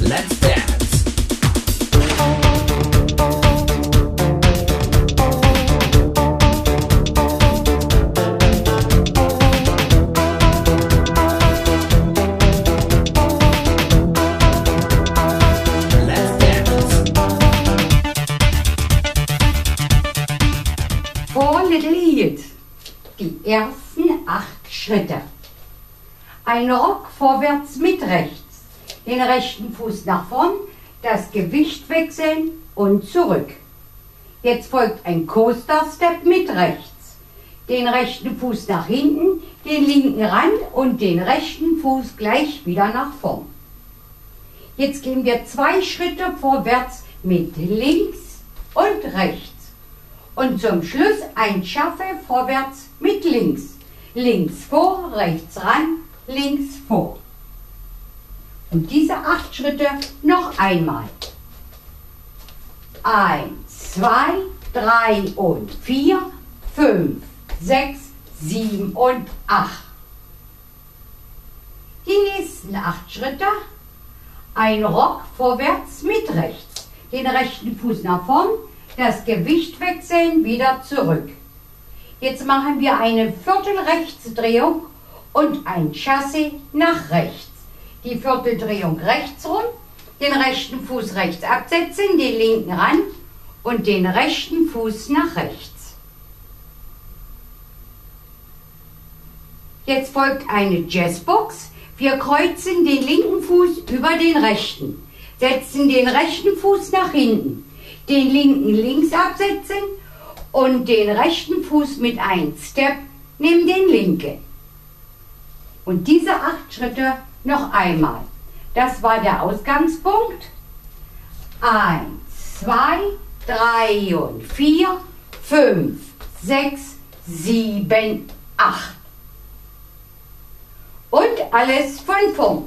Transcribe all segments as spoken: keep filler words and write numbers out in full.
Let's dance. Let's dance. Four Little Heels. Die ersten acht Schritte. Ein Rock vorwärts mit rechts. Den rechten Fuß nach vorn, das Gewicht wechseln und zurück. Jetzt folgt ein Coaster Step mit rechts. Den rechten Fuß nach hinten, den linken ran und den rechten Fuß gleich wieder nach vorn. Jetzt gehen wir zwei Schritte vorwärts mit links und rechts. Und zum Schluss ein Shuffle vorwärts mit links. Links vor, rechts ran, links vor. Und diese acht Schritte noch einmal. Eins, zwei, drei und vier, fünf, sechs, sieben und acht. Die nächsten acht Schritte. Ein Rock vorwärts mit rechts. Den rechten Fuß nach vorn, das Gewicht wechseln, wieder zurück. Jetzt machen wir eine Viertelrechtsdrehung und ein Chassé nach rechts. Die Vierteldrehung rechts rum, den rechten Fuß rechts absetzen, den linken ran und den rechten Fuß nach rechts. Jetzt folgt eine Jazzbox. Wir kreuzen den linken Fuß über den rechten, setzen den rechten Fuß nach hinten, den linken links absetzen und den rechten Fuß mit einem Step neben den linken. Und diese acht Schritte noch einmal. Das war der Ausgangspunkt. Eins, zwei, drei und vier, fünf, sechs, sieben, acht. Und alles von vorn.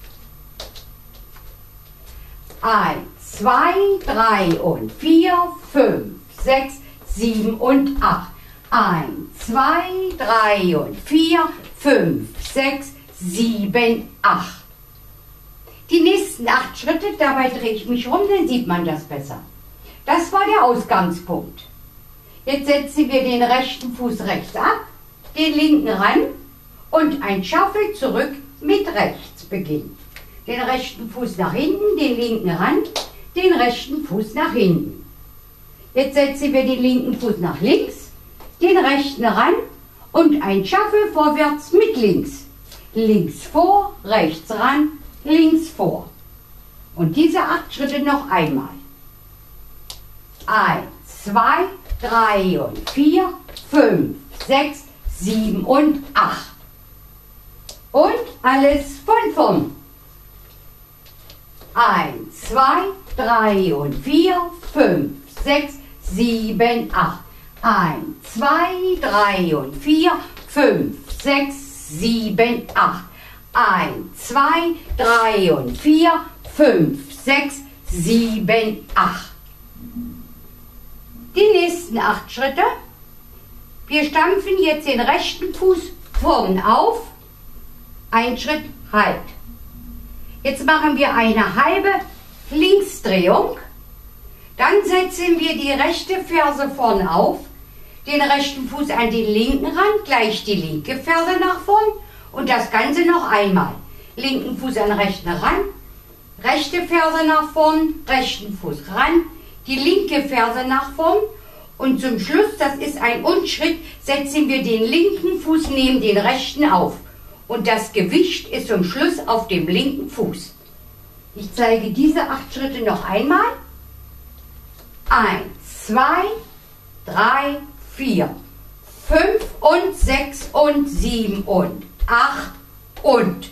Eins, zwei, drei und vier, fünf, sechs, sieben und acht. Eins, zwei, drei und vier, fünf, sechs, sieben, acht. Die nächsten acht Schritte, dabei drehe ich mich rum, dann sieht man das besser. Das war der Ausgangspunkt. Jetzt setzen wir den rechten Fuß rechts ab, den linken ran und ein Shuffle zurück mit rechts beginnen. Den rechten Fuß nach hinten, den linken ran, den rechten Fuß nach hinten. Jetzt setzen wir den linken Fuß nach links, den rechten ran und ein Shuffle vorwärts mit links. Links vor, rechts ran, links vor. Und diese acht Schritte noch einmal. Eins, zwei, drei und vier, fünf, sechs, sieben und acht. Und alles von vorn. Eins, zwei, drei und vier, fünf, sechs, sieben, acht. Eins, zwei, drei und vier, fünf, sechs, sieben, acht. Eins, zwei, drei und vier, fünf, sechs, sieben, acht. Die nächsten acht Schritte. Wir stampfen jetzt den rechten Fuß vorn auf. Ein Schritt, halt. Jetzt machen wir eine halbe Linksdrehung. Dann setzen wir die rechte Ferse vorn auf, den rechten Fuß an den linken Rand, gleich die linke Ferse nach vorn und das Ganze noch einmal. Linken Fuß an rechten Rand, rechte Ferse nach vorn, rechten Fuß ran, die linke Ferse nach vorn und zum Schluss, das ist ein Und-Schritt, setzen wir den linken Fuß neben den rechten auf. Und das Gewicht ist zum Schluss auf dem linken Fuß. Ich zeige diese acht Schritte noch einmal. Eins, zwei, drei, vier, fünf und sechs und sieben und acht und.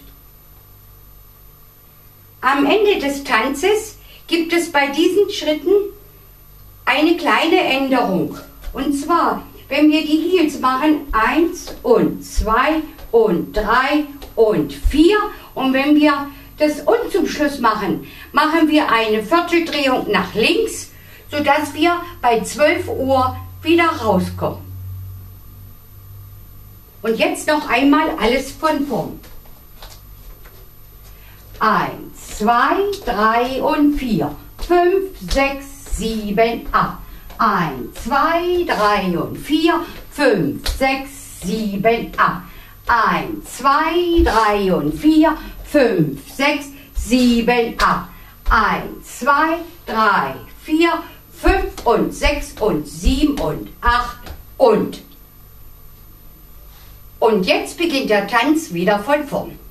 Am Ende des Tanzes gibt es bei diesen Schritten eine kleine Änderung. Und zwar, wenn wir die Heels machen, eins und zwei und drei und vier. Und wenn wir das und zum Schluss machen, machen wir eine Vierteldrehung nach links, sodass wir bei zwölf Uhr wieder rauskommen. Und jetzt noch einmal alles von vorn. Eins, zwei, drei und vier, fünf, sechs, sieben, acht. Eins, zwei, drei und vier, fünf, sechs, sieben, acht. Eins, zwei, drei und vier, fünf, sechs, sieben, acht. Eins, zwei, drei, vier, fünf und sechs und sieben und acht und. Und jetzt beginnt der Tanz wieder von vorn.